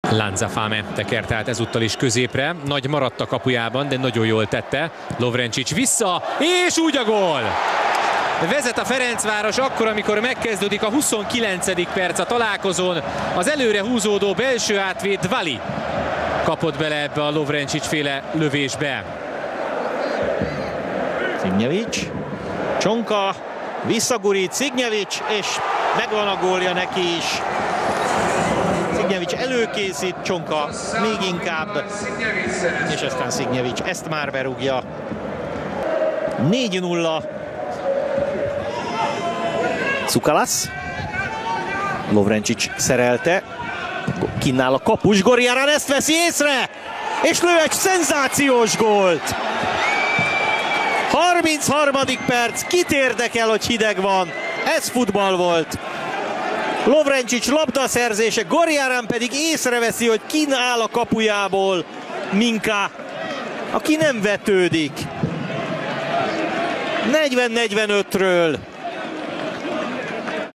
Lanzafame tekert át ezúttal is középre. Nagy maradt a kapujában, de nagyon jól tette. Lovrencsics vissza, és úgy a gól! Vezet a Ferencváros akkor, amikor megkezdődik a 29. perc a találkozón. Az előre húzódó belső átvéd Dvali kapott bele ebbe a Lovrencsics féle lövésbe. Szignyevics, Csonka, visszagurít Szignyevics, és megvan a gólja neki is. Szignyevics előkészít, Csonka még inkább, és aztán Szignyevics ezt már berúgja. 4-0. Cukalasz. Lovrencsics szerelte. Kinnál a kapus, Gorjárán ezt veszi észre, és lő egy szenzációs gólt. 33. perc, kit érdekel, hogy hideg van, ez futball volt. Lovrencsics labdaszerzése, Gorjárán pedig észreveszi, hogy kin áll a kapujából Minka, aki nem vetődik. 40-45-ről